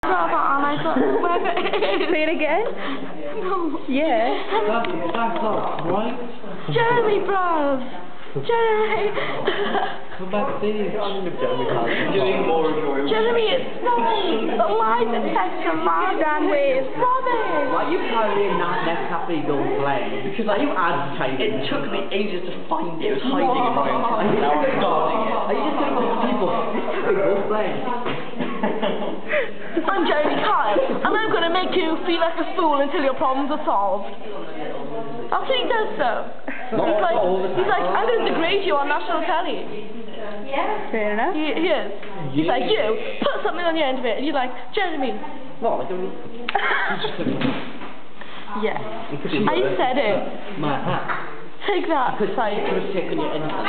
brother and I got whoever it is. Say it again? No. Yeah. That's not right. Jeremy, bruv. Jeremy. Come back there. Doing more of your... Jeremy, it's wrong. The lie detector, man. Stand with. Rubbish. Why are you carrying that Nescafe Gold Flame? Because are you advertising? It took me ages to find it. It was hiding in my own time. Now I'm guarding it. Are you just going to tell people Nescafe Gold Flame? I'm Jeremy Kyle, and I'm going to make you feel like a fool until your problems are solved. That's what he does, though. He's like, I'm going to degrade you on national telly. Yeah. Fair enough. He is. He's like, you, put something on the end of it, and you're like, Jeremy. What? Like a... Yeah. I said it. My hat. Take that. Could have taken you anything.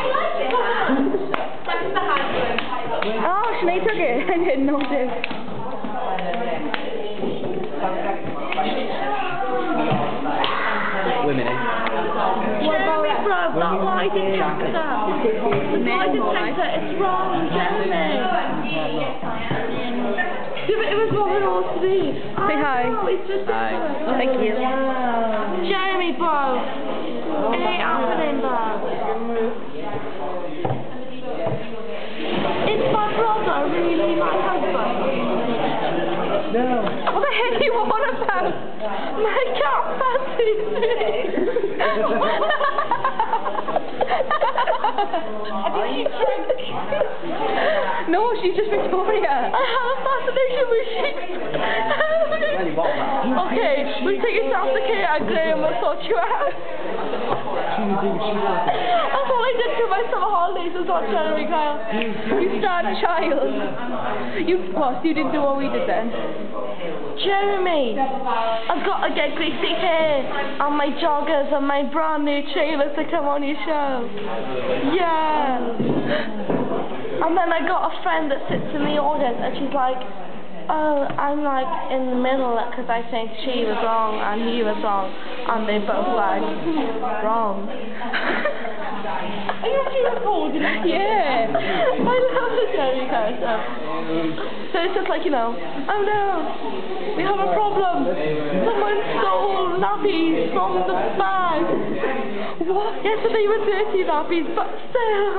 Oh, Sinead took it. I didn't notice. Women, eh? Jeremy, bro, that lie detector. The lie detector, it's wrong, Jeremy. Yeah, but it was what it was to be. Say hi. It's just Hi. Thank you. Jeremy, bro. It ain't happening, bro. It's my brother, really, my husband. No. What the heck do you want about? My cat fancies me. No, she's just Victoria. I have a fascination with sheep. Okay, we'll take you down to Kate and Graham will sort you out. That's all I did for my summer holidays was watch Jeremy Kyle. You sad child. You didn't do what we did then. Jeremy, I've got to get greasy hair and my joggers and my brand new trailers to come on your show. Yeah. And then I got a friend that sits in the audience and she's like, oh, I'm like in the middle because I think she was wrong and he was wrong, and they both like wrong. Are you actually recording it? Yeah. I love the Jeremy Kyle stuff. So it's just like, you know, oh no, we have a problem. Someone stole nappies from the bag. What? Yesterday were dirty nappies, but still.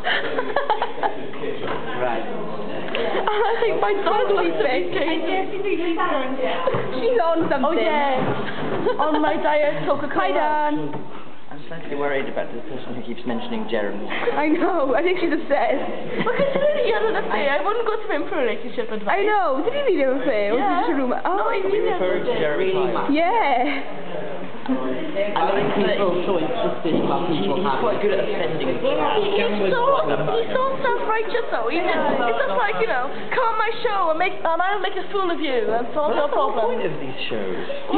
Right. And I think my dog likes it. She's on something. Oh yeah. On my diet, Coca-Cola. Hi, Dan. I'm slightly worried about the person who keeps mentioning Jeremy. I know. I think she's obsessed. Well, considering the other day, I wouldn't go to him for relationship advice. I know. Did you meet him affair? Was it just a rumour? Oh. No, he really Referring to Jeremy Kyle. Yeah. I like people so insistent about people He's quite good at offending people. He's so self-righteous though. It's just like, you know, come on my show and I'll make a fool of you and solve your That's the problem. point of these shows.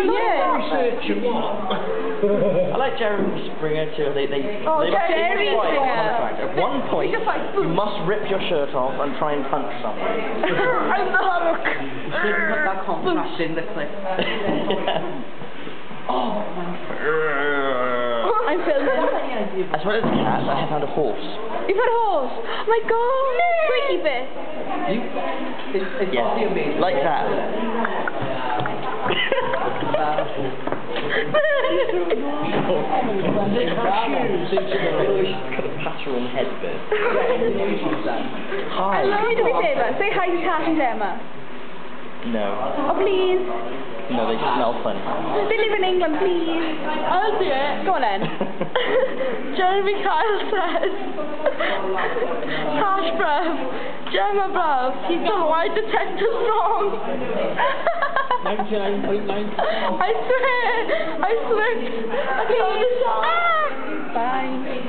Yeah. I like Jeremy Springer too. They Jeremy fight Springer. on the fact. At one point, you must rip your shirt off and try and punch someone. I'm the Hulk. You shouldn't put that contrast in the clip. Oh, I'm filming. as well as cats, I have found a horse. You put a horse. Oh my god. Squeaky bit. It's Yes, probably amazing. like that. She's got a pattern head bit. Hi. Can you do me a favour? Say hi to Tash and Emma. No. Oh, please. No, they smell funny. They live in England, please. I'll do it. Go on then. Jeremy Kyle says, Tash bruv, Gemma bruv, the lie detector's wrong. 99.9. I swear, I slipped. I told the shot. Bye.